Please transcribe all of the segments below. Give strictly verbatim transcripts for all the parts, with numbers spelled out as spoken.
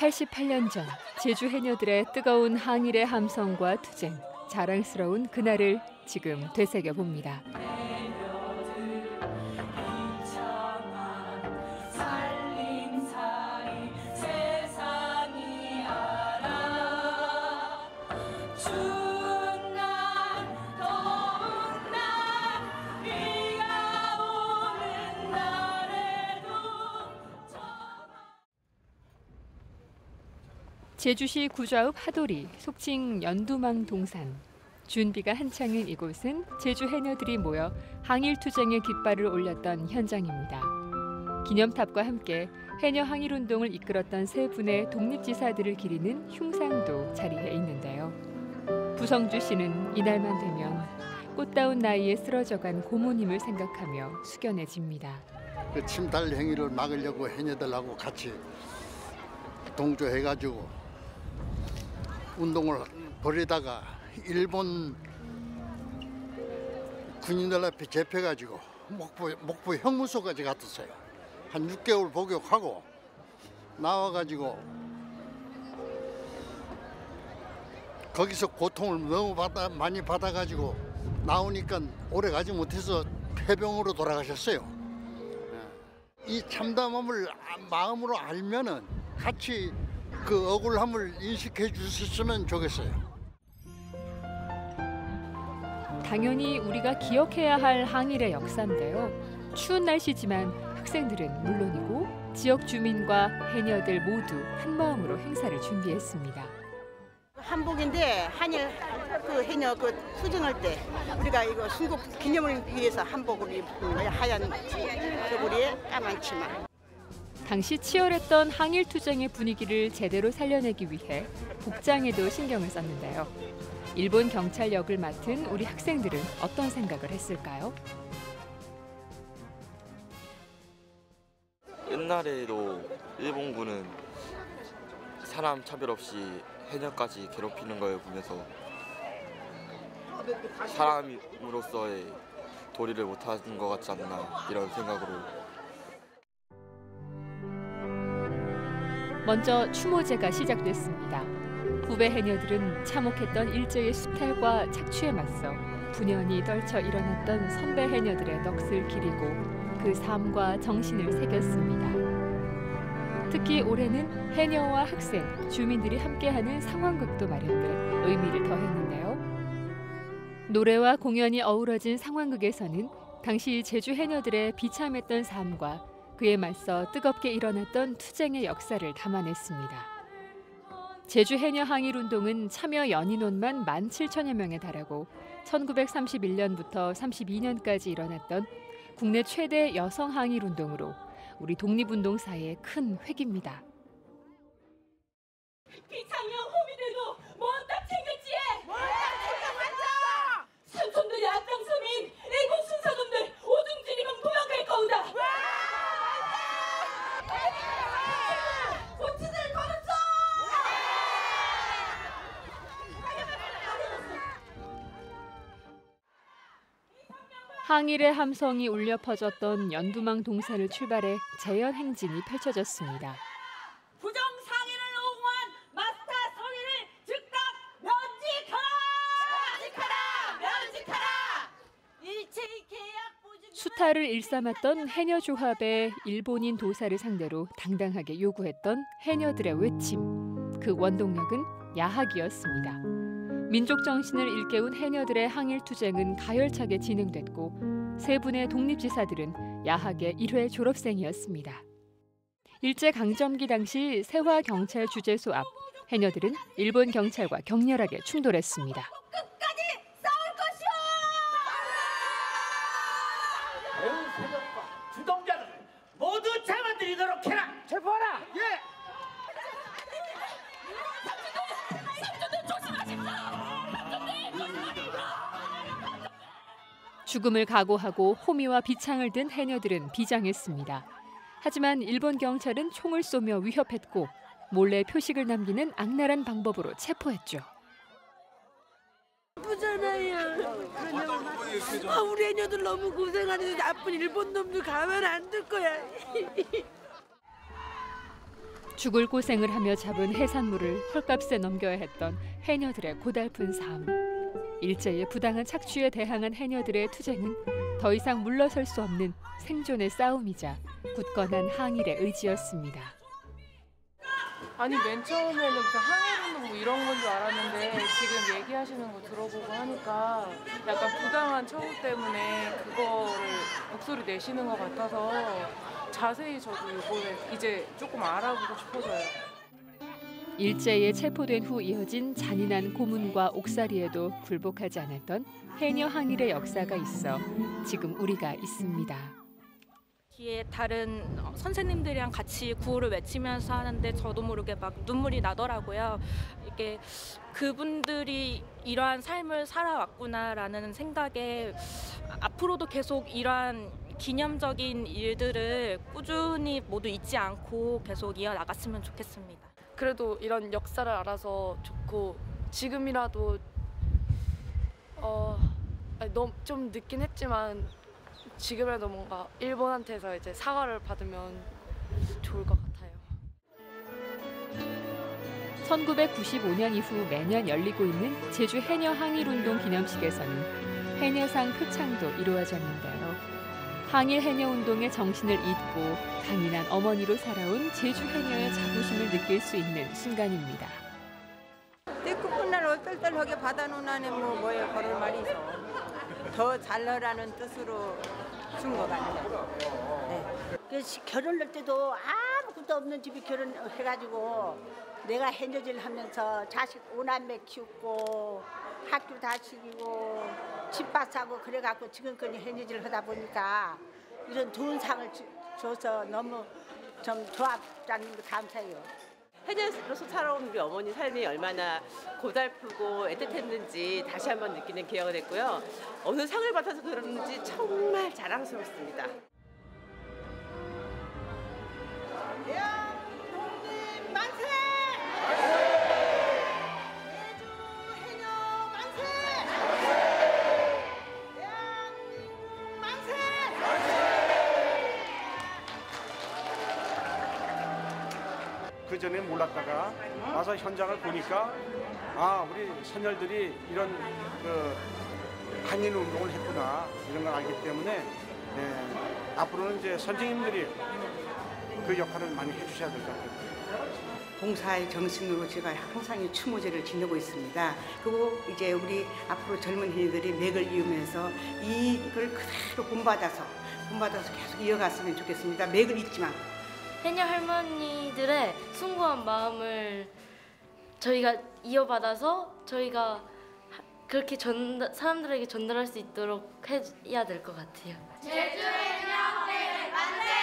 팔십팔 년 전 제주 해녀들의 뜨거운 항일의 함성과 투쟁, 자랑스러운 그날을 지금 되새겨 봅니다. 제주시 구좌읍 하도리, 속칭 연두망 동산. 준비가 한창인 이곳은 제주 해녀들이 모여 항일투쟁의 깃발을 올렸던 현장입니다. 기념탑과 함께 해녀 항일운동을 이끌었던 세 분의 독립지사들을 기리는 흉상도 자리해 있는데요. 부성주 씨는 이날만 되면 꽃다운 나이에 쓰러져간 고모님을 생각하며 숙연해집니다. 그 침탈 행위를 막으려고 해녀들하고 같이 동조해가지고 운동을 벌이다가 일본 군인들 앞에 잡혀가지고 목포, 목포 형무소까지 갔었어요. 한 육 개월 복역하고 나와가지고 거기서 고통을 너무 받아, 많이 받아가지고 나오니까 오래 가지 못해서 폐병으로 돌아가셨어요. 이 참담함을 마음으로 알면은 같이 그 억울함을 인식해 주셨으면 좋겠어요. 당연히 우리가 기억해야 할 항일의 역사인데요. 추운 날씨지만 학생들은 물론이고 지역 주민과 해녀들 모두 한마음으로 행사를 준비했습니다. 한복인데 한일 그 해녀 그 투쟁할 때 우리가 이거 순국 기념을 위해서 한복을 입는 거야. 하얀 저고리에 까만 치마. 당시 치열했던 항일투쟁의 분위기를 제대로 살려내기 위해 복장에도 신경을 썼는데요. 일본 경찰 역을 맡은 우리 학생들은 어떤 생각을 했을까요? 옛날에도 일본군은 사람 차별 없이 해녀까지 괴롭히는 걸 보면서 사람으로서의 도리를 못하는 것 같지 않나 이런 생각으로. 먼저 추모제가 시작됐습니다. 후배 해녀들은 참혹했던 일제의 수탈과 착취에 맞서 분연히 떨쳐 일어났던 선배 해녀들의 넋을 기리고 그 삶과 정신을 새겼습니다. 특히 올해는 해녀와 학생, 주민들이 함께하는 상황극도 마련돼 의미를 더했는데요. 노래와 공연이 어우러진 상황극에서는 당시 제주 해녀들의 비참했던 삶과 그에 맞서 뜨겁게 일어났던 투쟁의 역사를 담아냈습니다. 제주 해녀 항일운동은 참여 연인원만 만 칠천여 명에 달하고 천구백삼십일 년부터 삼십이 년까지 일어났던 국내 최대 여성 항일운동으로 우리 독립운동사의 큰 획입니다. 비창명 호미들도 뭔가 챙겼지? 뭔가 챙겨왔어! 삼촌들이 앞장서민 일본 순사놈들 오줌지리면 도망갈 거우다! 고치들 걸었어! 항일의 함성이 울려 퍼졌던 연두망 동산을 출발해 재현 행진이 펼쳐졌습니다. 부정 상인을 옹호한 마스터 성인을 즉각 면직하라! 면직하라! 면직하라! 일체의 계약 보증 수탈을 일삼았던 해녀조합의 일본인 도사를 상대로 당당하게 요구했던 해녀들의 외침. 그 원동력은 야학이었습니다. 민족 정신을 일깨운 해녀들의 항일투쟁은 가열차게 진행됐고 세 분의 독립지사들은 야학의 일 회 졸업생이었습니다. 일제강점기 당시 세화경찰 주재소 앞 해녀들은 일본 경찰과 격렬하게 충돌했습니다. 끝까지 싸울 것이오! 매운 세력과 주동자를 모두 잡아들이도록 해라! 체포하라! 예! 죽음을 각오하고 호미와 비창을 든 해녀들은 비장했습니다. 하지만 일본 경찰은 총을 쏘며 위협했고 몰래 표식을 남기는 악랄한 방법으로 체포했죠. 나쁘잖아요. 아, 우리 애녀들 너무 고생하는데 나쁜 일본 놈들 가만 안 둘 거야. 죽을 고생을 하며 잡은 해산물을 헐값에 넘겨야 했던 해녀들의 고달픈 삶. 일제의 부당한 착취에 대항한 해녀들의 투쟁은 더 이상 물러설 수 없는 생존의 싸움이자 굳건한 항일의 의지였습니다. 아니 맨 처음에는 그 항해운동 뭐 이런 건 줄 알았는데 지금 얘기하시는 거 들어보고 하니까 약간 부당한 처우 때문에 그거를 목소리 내시는 것 같아서 자세히 저도 이번에 이제 조금 알아보고 싶어져요. 일제에 체포된 후 이어진 잔인한 고문과 옥살이에도 굴복하지 않았던 해녀 항일의 역사가 있어 지금 우리가 있습니다. 뒤에 다른 선생님들이랑 같이 구호를 외치면서 하는데 저도 모르게 막 눈물이 나더라고요. 이게 그분들이 이러한 삶을 살아왔구나라는 생각에 앞으로도 계속 이러한 기념적인 일들을 꾸준히 모두 잊지 않고 계속 이어나갔으면 좋겠습니다. 그래도 이런 역사를 알아서 좋고 지금이라도 어, 너무 좀 늦긴 했지만 지금이라도 뭔가 일본한테서 이제 사과를 받으면 좋을 것 같아요. 천구백구십오 년 이후 매년 열리고 있는 제주 해녀 항일운동 기념식에서는 해녀상 표창도 이루어졌는데요. 항일 해녀운동의 정신을 잇고 강인한 어머니로 살아온 제주 해녀의 자부심을 느낄 수 있는 순간입니다. 떼꾸분날 얼떨떨하게 받아놓은 안에 뭐 뭐에 걸을 말이 있어. 더 잘러라는 뜻으로 준 것 같아요. 네. 그래서 결혼할 때도 아무것도 없는 집이 결혼해가지고 내가 해녀질 하면서 자식 오남매 키우고 학교 다시고 집밥 사고 그래갖고 지금까지 해녀질 하다 보니까 이런 좋은 상을 주, 줘서 너무 좀 좋았다는 게 감사해요. 해녀로서 살아온 우리 어머니 삶이 얼마나 고달프고 애틋했는지 다시 한번 느끼는 기회가 됐고요. 어느 상을 받아서 그러는지 정말 자랑스럽습니다. 대한민국 만세! 제주 해녀 만세! 대한민국 만세! 그 전에 몰랐다가 와서 현장을 보니까 아 우리 선열들이 이런 그 항일 운동을 했구나 이런 걸 알기 때문에 예, 앞으로는 이제 선생님들이 그 역할을 많이 해주셔야 될 것 같아요. 봉사의 정신으로 제가 항상 이 추모제를 지내고 있습니다. 그리고 이제 우리 앞으로 젊은 해녀들이 맥을 이으면서 이걸 그대로 본받아서 본받아서 계속 이어갔으면 좋겠습니다. 맥을 잊지 않고. 해녀 할머니들의 숭고한 마음을 저희가 이어받아서 저희가 그렇게 전 사람들에게 전달할 수 있도록 해야 될 것 같아요. 제주 해녀 항일 만세!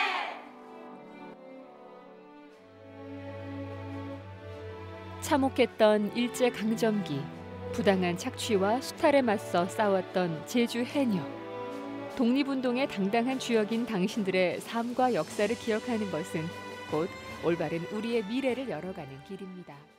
참혹했던 일제 강점기, 부당한 착취와 수탈에 맞서 싸웠던 제주 해녀. 독립운동의 당당한 주역인 당신들의 삶과 역사를 기억하는 것은 곧 올바른 우리의 미래를 열어가는 길입니다.